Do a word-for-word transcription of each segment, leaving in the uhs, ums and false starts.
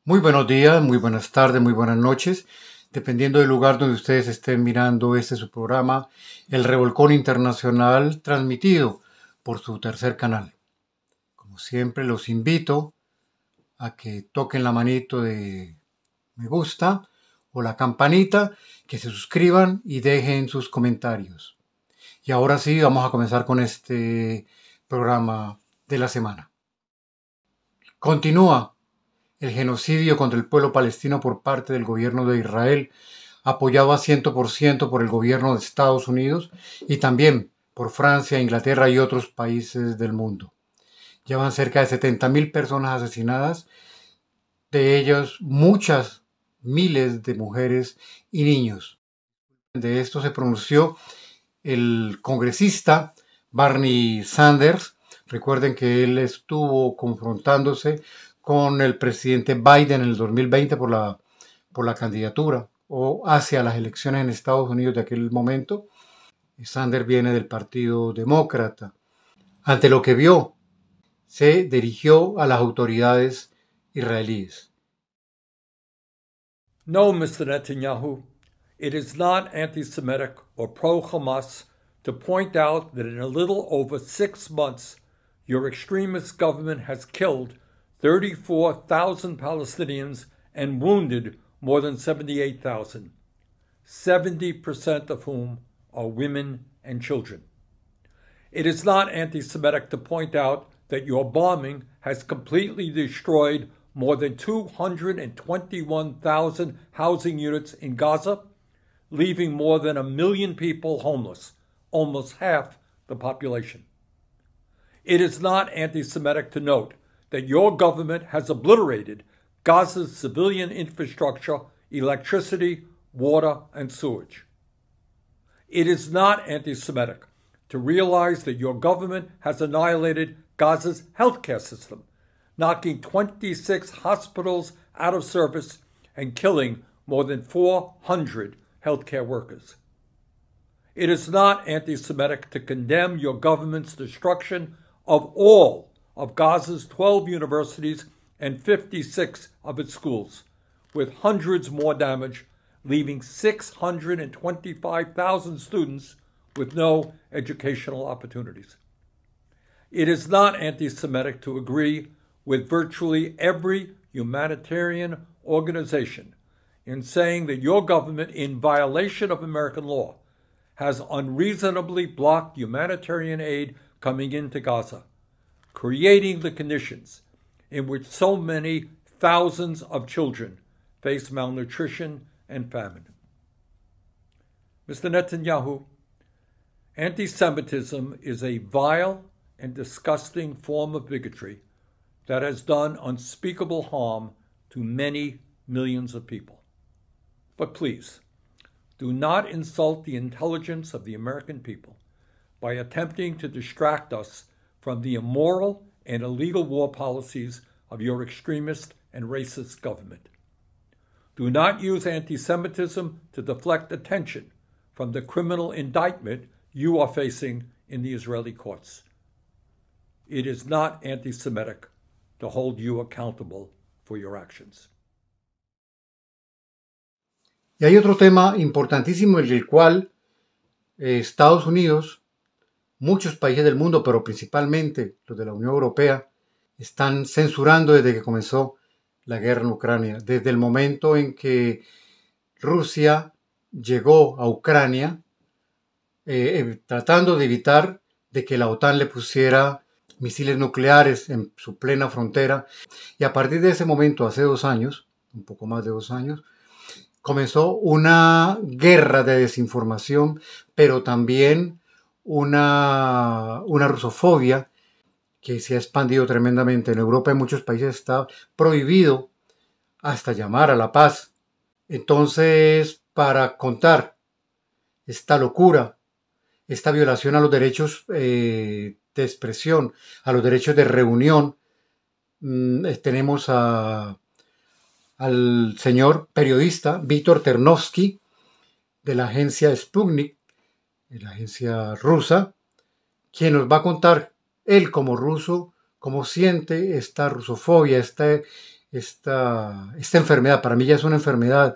Muy buenos días, muy buenas tardes, muy buenas noches, dependiendo del lugar donde ustedes estén mirando este su programa, El Revolcón Internacional, transmitido por su tercer canal. Como siempre, los invito a que toquen la manito de me gusta o la campanita, que se suscriban y dejen sus comentarios. Y ahora sí, vamos a comenzar con este programa de la semana. Continúa el genocidio contra el pueblo palestino por parte del gobierno de Israel, apoyado a cien por ciento por el gobierno de Estados Unidos y también por Francia, Inglaterra y otros países del mundo. Llevan cerca de setenta mil personas asesinadas, de ellas muchas miles de mujeres y niños. De esto se pronunció el congresista Bernie Sanders. Recuerden que él estuvo confrontándose con el presidente Biden en el dos mil veinte por la, por la candidatura o hacia las elecciones en Estados Unidos de aquel momento. Sanders viene del Partido Demócrata. Ante lo que vio, se dirigió a las autoridades israelíes. No, Mister Netanyahu, it is not anti-Semitic or pro-Hamas to point out that in a little over six months, your extremist government has killed thirty-four thousand Palestinians and wounded more than seventy-eight thousand, seventy percent of whom are women and children. It is not anti-Semitic to point out that your bombing has completely destroyed more than two hundred twenty-one thousand housing units in Gaza, leaving more than a million people homeless, almost half the population. It is not anti-Semitic to note that your government has obliterated Gaza's civilian infrastructure, electricity, water, and sewage. It is not anti-Semitic to realize that your government has annihilated Gaza's healthcare system, knocking twenty-six hospitals out of service and killing more than four hundred healthcare workers. It is not anti-Semitic to condemn your government's destruction of all of Gaza's twelve universities and fifty-six of its schools, with hundreds more damage, leaving six hundred twenty-five thousand students with no educational opportunities. It is not anti-Semitic to agree with virtually every humanitarian organization in saying that your government, in violation of American law, has unreasonably blocked humanitarian aid coming into Gaza, creating the conditions in which so many thousands of children face malnutrition and famine. Mister Netanyahu, anti-Semitism is a vile and disgusting form of bigotry that has done unspeakable harm to many millions of people. But please, do not insult the intelligence of the American people by attempting to distract us from the immoral and illegal war policies of your extremist and racist government. Do not use anti-Semitism to deflect attention from the criminal indictment you are facing in the Israeli courts. It is not anti-Semitic to hold you accountable for your actions. Y hay otro tema importantísimo en el cual eh, Estados Unidos, muchos países del mundo, pero principalmente los de la Unión Europea, están censurando desde que comenzó la guerra en Ucrania. Desde el momento en que Rusia llegó a Ucrania, eh, eh, tratando de evitar de que la OTAN le pusiera misiles nucleares en su plena frontera. Y a partir de ese momento, hace dos años, un poco más de dos años, comenzó una guerra de desinformación, pero también una, una rusofobia que se ha expandido tremendamente. En Europa, en muchos países, está prohibido hasta llamar a la paz. Entonces, para contar esta locura, esta violación a los derechos eh, de expresión, a los derechos de reunión, mmm, tenemos a al señor periodista Víctor Ternovsky de la agencia Sputnik, de la agencia rusa, quien nos va a contar, él como ruso, cómo siente esta rusofobia, este, esta, esta enfermedad. Para mí ya es una enfermedad.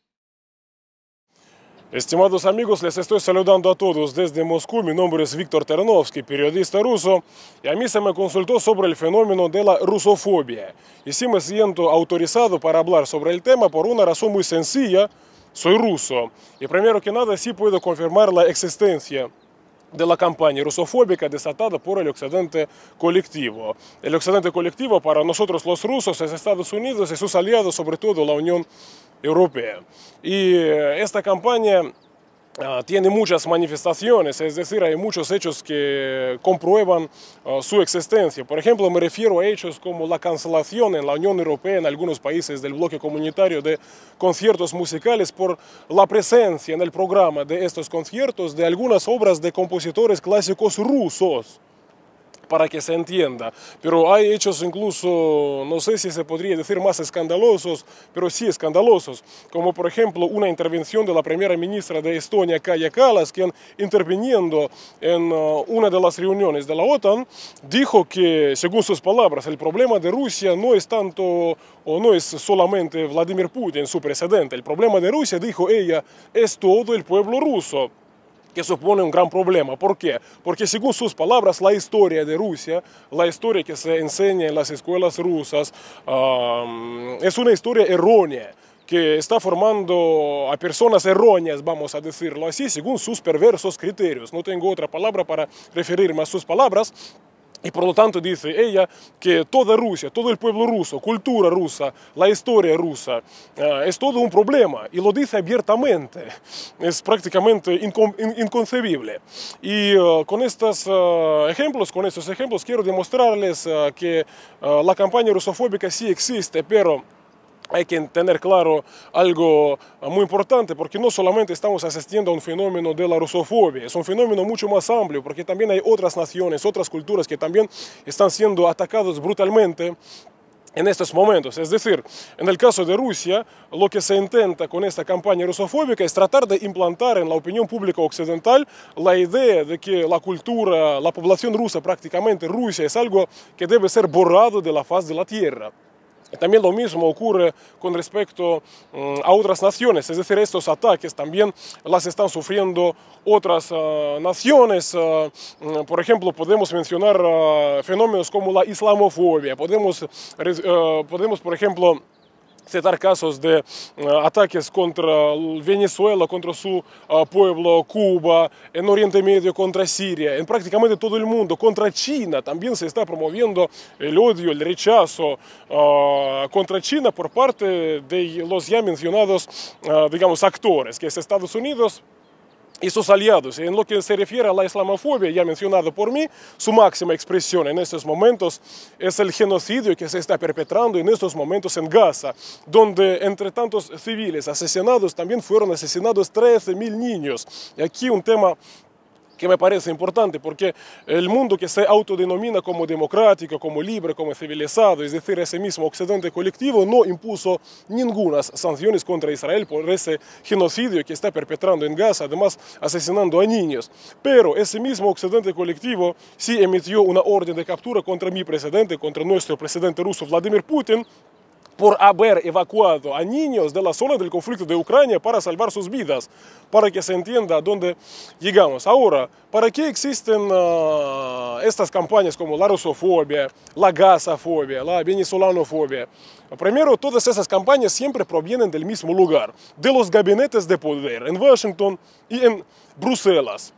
Estimados amigos, les estoy saludando a todos desde Moscú. Mi nombre es Víctor Ternovsky, periodista ruso, y a mí se me consultó sobre el fenómeno de la rusofobia. Y sí me siento autorizado para hablar sobre el tema por una razón muy sencilla: soy ruso. Y primero que nada sí puedo confirmar la existencia de la campaña rusofóbica desatada por el Occidente colectivo. El Occidente colectivo para nosotros los rusos es Estados Unidos y sus aliados, sobre todo la Unión Europea. Y esta campaña uh, tiene muchas manifestaciones, es decir, hay muchos hechos que comprueban uh, su existencia. Por ejemplo, me refiero a hechos como la cancelación en la Unión Europea, en algunos países del bloque comunitario, de conciertos musicales por la presencia en el programa de estos conciertos de algunas obras de compositores clásicos rusos, para que se entienda. Pero hay hechos incluso, no sé si se podría decir más escandalosos, pero sí escandalosos, como por ejemplo una intervención de la primera ministra de Estonia, Kaja Kallas, quien interviniendo en uh, una de las reuniones de la OTAN, dijo que, según sus palabras, el problema de Rusia no es tanto o no es solamente Vladimir Putin, su presidente. El problema de Rusia, dijo ella, es todo el pueblo ruso, que supone un gran problema. ¿Por qué? Porque según sus palabras, la historia de Rusia, la historia que se enseña en las escuelas rusas, um, es una historia errónea, que está formando a personas erróneas, vamos a decirlo así, según sus perversos criterios. No tengo otra palabra para referirme a sus palabras. Y por lo tanto dice ella que toda Rusia, todo el pueblo ruso, cultura rusa, la historia rusa, uh, es todo un problema. Y lo dice abiertamente. Es prácticamente incon inconcebible. Y uh, con estos uh, ejemplos, con estos ejemplos quiero demostrarles uh, que uh, la campaña rusofóbica sí existe, pero hay que tener claro algo muy importante, porque no solamente estamos asistiendo a un fenómeno de la rusofobia, es un fenómeno mucho más amplio, porque también hay otras naciones, otras culturas que también están siendo atacadas brutalmente en estos momentos. Es decir, en el caso de Rusia, lo que se intenta con esta campaña rusofóbica es tratar de implantar en la opinión pública occidental la idea de que la cultura, la población rusa, prácticamente Rusia, es algo que debe ser borrado de la faz de la tierra. También lo mismo ocurre con respecto um, a otras naciones, es decir, estos ataques también las están sufriendo otras uh, naciones. Uh, um, por ejemplo, podemos mencionar uh, fenómenos como la islamofobia, podemos, uh, podemos por ejemplo, citar casos de uh, ataques contra Venezuela, contra su uh, pueblo, Cuba, en Oriente Medio contra Siria, en prácticamente todo el mundo, contra China. También se está promoviendo el odio, el rechazo uh, contra China por parte de los ya mencionados, uh, digamos, actores, que es Estados Unidos y sus aliados. En lo que se refiere a la islamofobia, ya mencionado por mí, su máxima expresión en estos momentos es el genocidio que se está perpetrando en estos momentos en Gaza, donde entre tantos civiles asesinados también fueron asesinados trece mil niños. Y aquí un tema que me parece importante, porque el mundo que se autodenomina como democrático, como libre, como civilizado, es decir, ese mismo occidente colectivo, no impuso ninguna sanciones contra Israel por ese genocidio que está perpetrando en Gaza, además asesinando a niños. Pero ese mismo occidente colectivo sí emitió una orden de captura contra mi presidente, contra nuestro presidente ruso Vladimir Putin, por haber evacuado a niños de la zona del conflicto de Ucrania para salvar sus vidas, para que se entienda a dónde llegamos. Ahora, ¿para qué existen uh, estas campañas como la rusofobia, la gasafobia, la venezolanofobia? Primero, todas esas campañas siempre provienen del mismo lugar, de los gabinetes de poder en Washington y en Bruselas.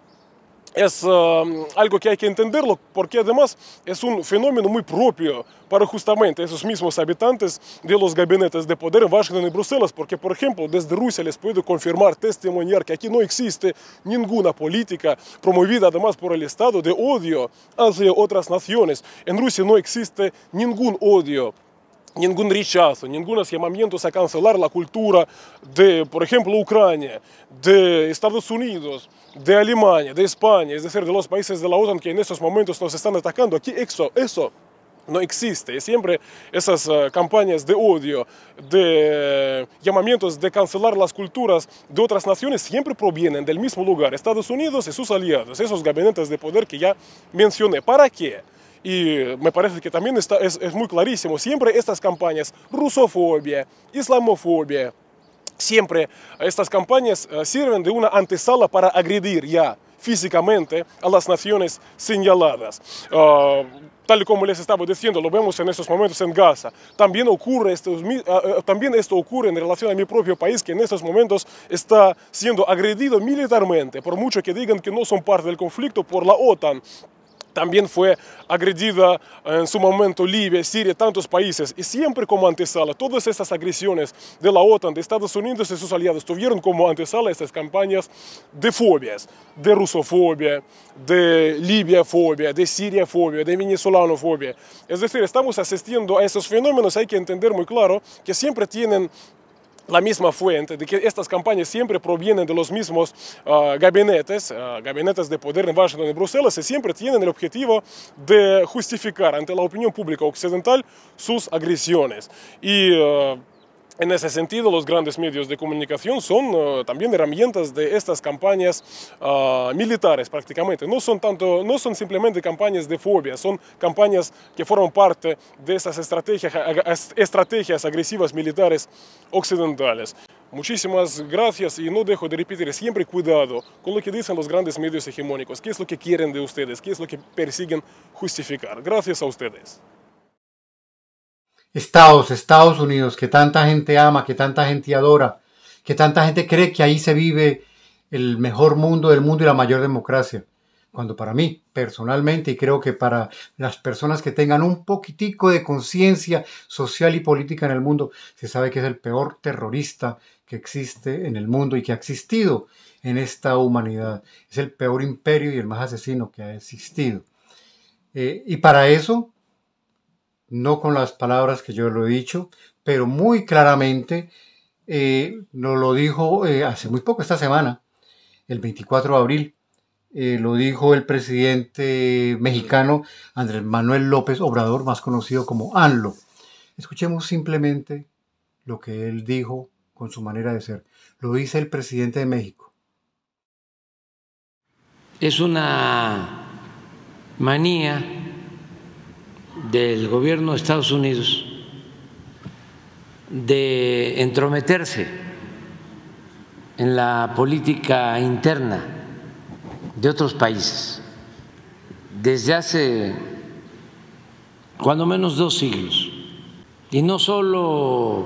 Es uh, algo que hay que entenderlo, porque además es un fenómeno muy propio para justamente esos mismos habitantes de los gabinetes de poder en Washington y Bruselas, porque por ejemplo desde Rusia les puedo confirmar, testimoniar que aquí no existe ninguna política promovida además por el Estado de odio hacia otras naciones. En Rusia no existe ningún odio, ningún rechazo, ningún llamamiento a cancelar la cultura de, por ejemplo, Ucrania, de Estados Unidos, de Alemania, de España, es decir, de los países de la OTAN que en estos momentos nos están atacando. Aquí eso, eso no existe. Y siempre esas uh, campañas de odio, de uh, llamamientos de cancelar las culturas de otras naciones siempre provienen del mismo lugar, Estados Unidos y sus aliados, esos gabinetes de poder que ya mencioné. ¿Para qué? y me parece que también está, es, es muy clarísimo, siempre estas campañas, rusofobia, islamofobia, siempre estas campañas uh, sirven de una antesala para agredir ya físicamente a las naciones señaladas. Uh, tal y como les estaba diciendo, lo vemos en estos momentos en Gaza. También, ocurre estos, uh, uh, también esto ocurre en relación a mi propio país, que en estos momentos está siendo agredido militarmente, por mucho que digan que no son parte del conflicto, por la OTAN. También fue agredida en su momento Libia, Siria, tantos países, y siempre como antesala, todas estas agresiones de la OTAN, de Estados Unidos y sus aliados, tuvieron como antesala estas campañas de fobias, de rusofobia, de libiafobia, de siriafobia, de venezolanofobia. Es decir, estamos asistiendo a esos fenómenos, hay que entender muy claro que siempre tienen la misma fuente, de que estas campañas siempre provienen de los mismos uh, gabinetes, uh, gabinetes de poder en Washington y Bruselas, y siempre tienen el objetivo de justificar ante la opinión pública occidental sus agresiones. Y uh, en ese sentido, los grandes medios de comunicación son uh, también herramientas de estas campañas uh, militares prácticamente. No son, tanto, no son simplemente campañas de fobia, son campañas que forman parte de esas estrategias, estrategias agresivas militares occidentales. Muchísimas gracias y no dejo de repetir, siempre cuidado con lo que dicen los grandes medios hegemónicos, qué es lo que quieren de ustedes, qué es lo que persiguen justificar. Gracias a ustedes. Estados, Estados Unidos, que tanta gente ama, que tanta gente adora, que tanta gente cree que ahí se vive el mejor mundo del mundo y la mayor democracia. Cuando para mí, personalmente, y creo que para las personas que tengan un poquitico de conciencia social y política en el mundo, se sabe que es el peor terrorista que existe en el mundo y que ha existido en esta humanidad. Es el peor imperio y el más asesino que ha existido. Eh, y para eso, no con las palabras que yo lo he dicho, pero muy claramente eh, nos lo dijo eh, hace muy poco, esta semana, el veinticuatro de abril, eh, lo dijo el presidente mexicano Andrés Manuel López Obrador, más conocido como ANLO. Escuchemos simplemente lo que él dijo con su manera de ser. Lo dice el presidente de México. Es una manía del gobierno de Estados Unidos de entrometerse en la política interna de otros países desde hace cuando menos dos siglos. Y no solo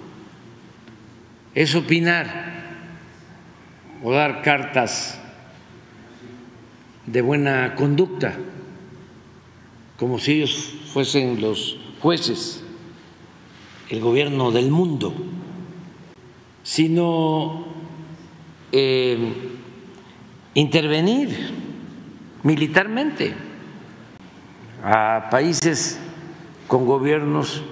es opinar o dar cartas de buena conducta, como si ellos fuesen los jueces, el gobierno del mundo, sino eh, intervenir militarmente a países con gobiernos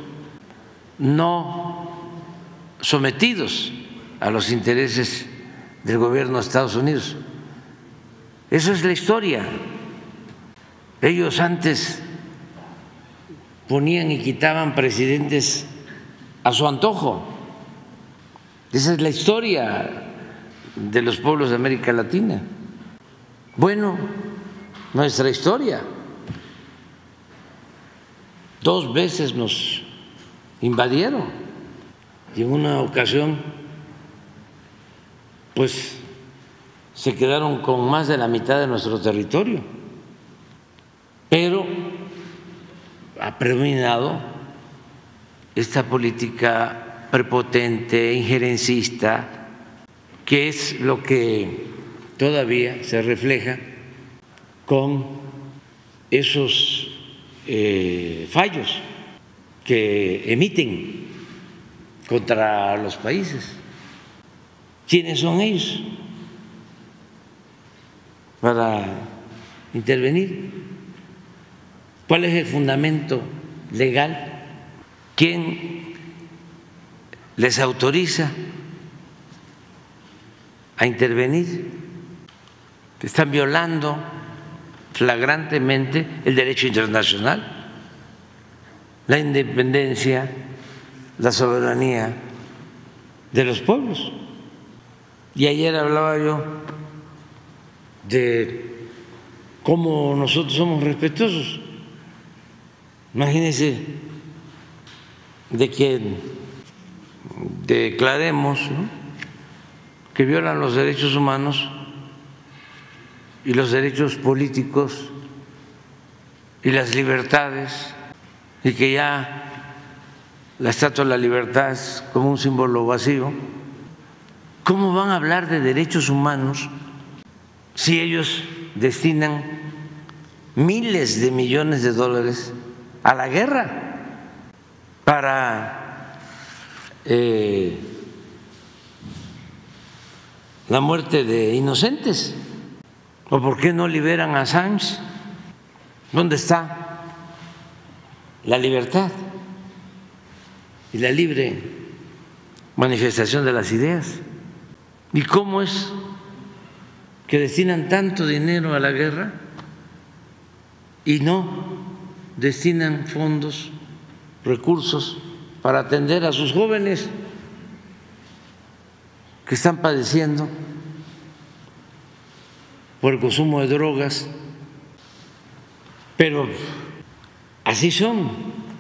no sometidos a los intereses del gobierno de Estados Unidos. Eso es la historia. Ellos antes ponían y quitaban presidentes a su antojo. Esa es la historia de los pueblos de América Latina. Bueno, nuestra historia. Dos veces nos invadieron y en una ocasión pues se quedaron con más de la mitad de nuestro territorio, pero ha predominado esta política prepotente, injerencista, que es lo que todavía se refleja con esos eh, fallos que emiten contra los países. ¿Quiénes son ellos para intervenir? ¿Cuál es el fundamento legal? ¿Quién les autoriza a intervenir? Están violando flagrantemente el derecho internacional, la independencia, la soberanía de los pueblos. Y ayer hablaba yo de cómo nosotros somos respetuosos Imagínense de que declaremos, ¿no?, que violan los derechos humanos y los derechos políticos y las libertades, y que ya la Estatua de la Libertad es como un símbolo vacío. ¿Cómo van a hablar de derechos humanos si ellos destinan miles de millones de dólares a la guerra para eh, la muerte de inocentes? ¿O por qué no liberan a Assange? ¿Dónde está la libertad y la libre manifestación de las ideas? ¿Y cómo es que destinan tanto dinero a la guerra y no destinan fondos, recursos para atender a sus jóvenes que están padeciendo por el consumo de drogas? Pero así son.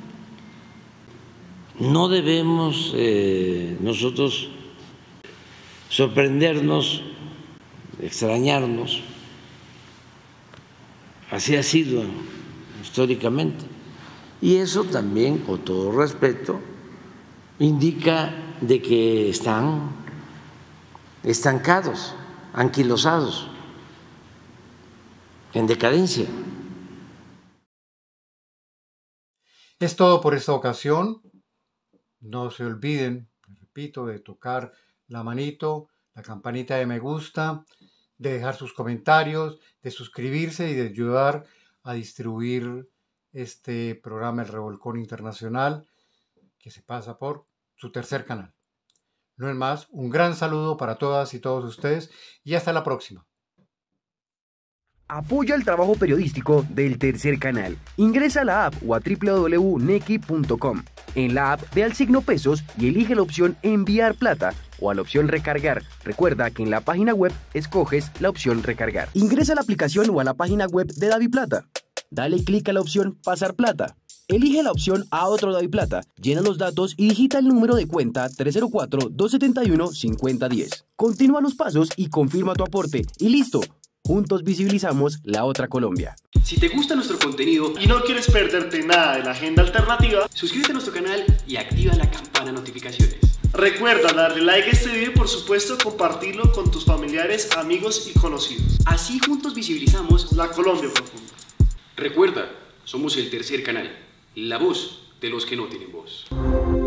No debemos eh, nosotros sorprendernos, extrañarnos. Así ha sido históricamente. Y eso también, con todo respeto, indica de que están estancados, anquilosados, en decadencia. Es todo por esta ocasión. No se olviden, repito, de tocar la manito, la campanita de me gusta, de dejar sus comentarios, de suscribirse y de ayudar a distribuir este programa El Revolcón Internacional, que se pasa por su tercer canal. No es más, un gran saludo para todas y todos ustedes y hasta la próxima. Apoya el trabajo periodístico del Tercer Canal. Ingresa a la app o a doble u doble u doble u punto nequi punto com. En la app ve al signo pesos y elige la opción enviar plata o a la opción recargar. Recuerda que en la página web escoges la opción recargar. Ingresa a la aplicación o a la página web de DaviPlata. Dale clic a la opción pasar plata. Elige la opción a otro DaviPlata, llena los datos y digita el número de cuenta tres cero cuatro, dos siete uno, cinco cero uno cero. Continúa los pasos y confirma tu aporte. Y listo. Juntos visibilizamos la otra Colombia. Si te gusta nuestro contenido y no quieres perderte nada de la agenda alternativa, suscríbete a nuestro canal y activa la campana de notificaciones. Recuerda darle like a este video y por supuesto compartirlo con tus familiares, amigos y conocidos. Así juntos visibilizamos la Colombia profunda. Recuerda, somos el Tercer Canal, la voz de los que no tienen voz.